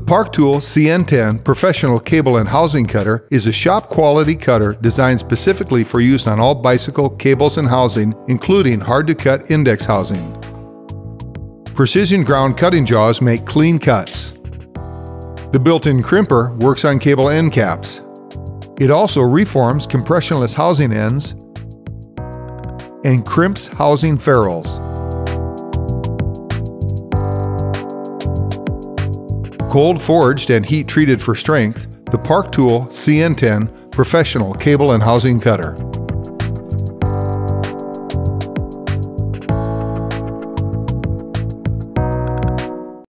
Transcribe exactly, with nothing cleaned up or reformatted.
Park Tool C N ten Professional Cable and Housing Cutter is a shop-quality cutter designed specifically for use on all bicycle cables and housing, including hard-to-cut index housing. Precision ground cutting jaws make clean cuts. The built-in crimper works on cable end caps. It also reforms compressionless housing ends and crimps housing ferrules. Cold forged and heat treated for strength, the Park Tool C N ten Professional Cable and Housing Cutter.